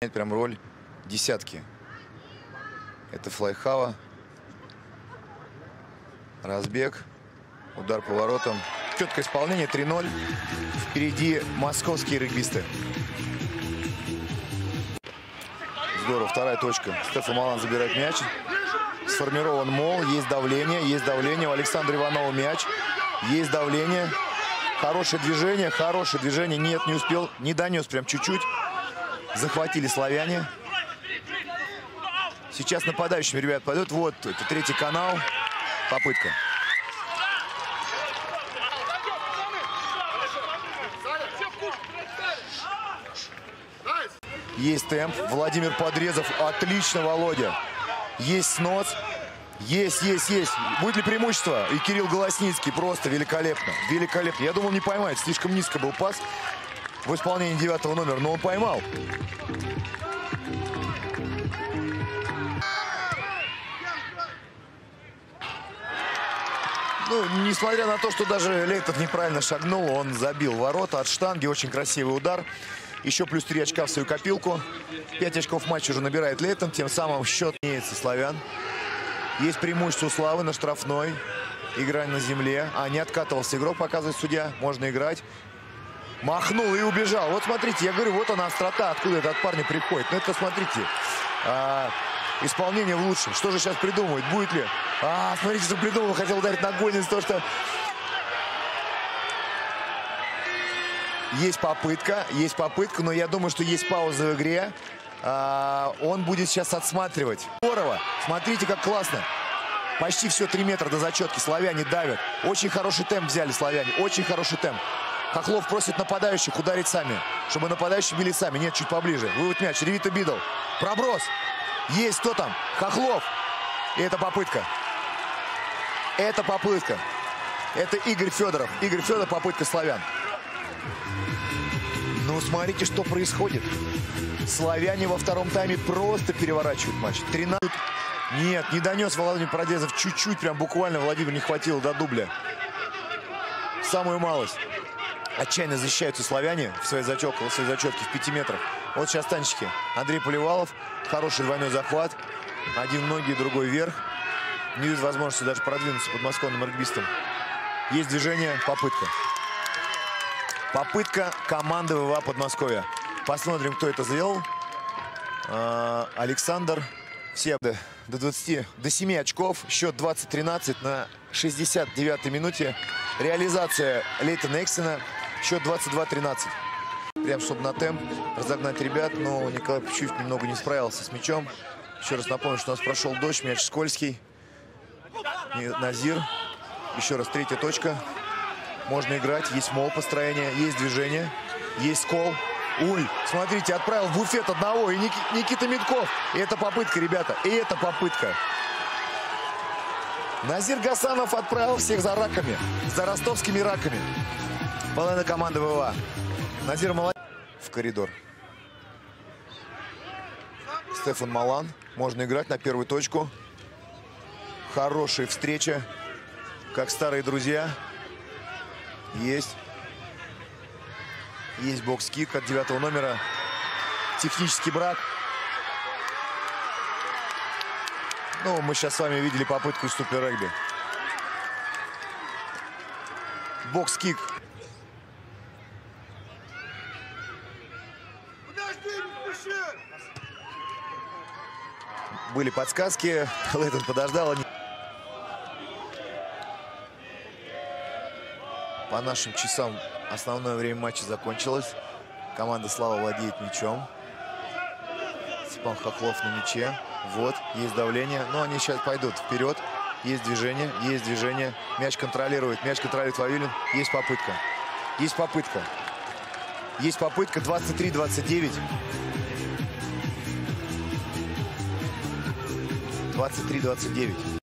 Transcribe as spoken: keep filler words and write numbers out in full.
Прям роль десятки. Это флайхава. Разбег. Удар по воротам. Четкое исполнение. три ноль. Впереди московские регбисты. Здорово. Вторая точка. Стефан Малан забирает мяч. Сформирован мол. Есть давление. Есть давление. У Александра Иванова мяч. Есть давление. Хорошее движение. Хорошее движение. Нет, не успел. Не донес прям чуть-чуть. Захватили славяне. Сейчас нападающими ребят пойдут. Вот, это третий канал. Попытка. Есть темп. Владимир Подрезов. Отлично, Володя. Есть снос. Есть, есть, есть. Будет ли преимущество? И Кирилл Голосницкий. Просто великолепно. Великолепно. Я думал, не поймает. Слишком низко был пас в исполнении девятого номера. Но он поймал. Ну, несмотря на то, что даже Лейтов неправильно шагнул, он забил ворота от штанги. Очень красивый удар. Еще плюс три очка в свою копилку. пять очков в матче уже набирает Лейтон. Тем самым счет меняется славян. Есть преимущество у Славы на штрафной. Игра на земле. А, не откатывался игрок, показывает судья. Можно играть. Махнул и убежал. Вот смотрите, я говорю, вот она острота, откуда это от парня приходит. Ну это, смотрите, а, исполнение в лучшем. Что же сейчас придумывает? Будет ли? А, смотрите, что придумал. Хотел ударить ногой из-за того, что... Есть попытка, есть попытка, но я думаю, что есть пауза в игре. А, он будет сейчас отсматривать. Здорово. Смотрите, как классно. Почти все три метра до зачетки. Славяне давят. Очень хороший темп взяли славяне. Очень хороший темп. Хохлов просит нападающих ударить сами, чтобы нападающие били сами. Нет, чуть поближе. Вывод мяч. Ревита Бидл. Проброс. Есть кто там? Хохлов. И это попытка. Это попытка. Это Игорь Федоров. Игорь Федоров, попытка славян. Ну, смотрите, что происходит. Славяне во втором тайме просто переворачивают матч. тринадцать. Нет, не донес Владимир Продезов. Чуть-чуть, прям буквально Владимир не хватило до дубля. Самую малость. Отчаянно защищаются славяне в своей зачетке, в своей зачетке в пяти метрах. Вот сейчас танчики. Андрей Поливалов. Хороший двойной захват. Один в ноги, другой вверх. Не видит возможности даже продвинуться подмосковным регбистам. Есть движение, попытка. Попытка команды ВВА Подмосковья. Посмотрим, кто это сделал. А, Александр. Все до двадцати, до семи очков. Счет двадцать тринадцать на шестьдесят девятой минуте. Реализация Лейтона Эксена. Счет двадцать два тринадцать. Прям, чтобы на темп разогнать ребят. Но Николай Пичуев немного не справился с мячом. Еще раз напомню, что у нас прошел дождь. Мяч скользкий. Назир. Еще раз третья точка. Можно играть. Есть мол построение. Есть движение. Есть скол. Уй, смотрите, отправил в буфет одного. И Ник Никита Митков. И это попытка, ребята. И это попытка. Назир Гасанов отправил всех за раками. За ростовскими раками. Половина команды ВВА. Назир молодец. В коридор. Стефан Малан. Можно играть на первую точку. Хорошая встреча. Как старые друзья. Есть. Есть бокс-кик от девятого номера. Технический брак. Ну, мы сейчас с вами видели попытку из супер-регби. Бокс-кик. Были подсказки. Лейтон подождал. По нашим часам основное время матча закончилось. Команда Слава владеет мячом. Степан Хохлов на мяче. Вот, есть давление. Но они сейчас пойдут вперед. Есть движение, есть движение. Мяч контролирует, мяч контролирует Вавилин. Есть попытка. Есть попытка. Есть попытка. двадцать три двадцать девять. двадцать три двадцать девять.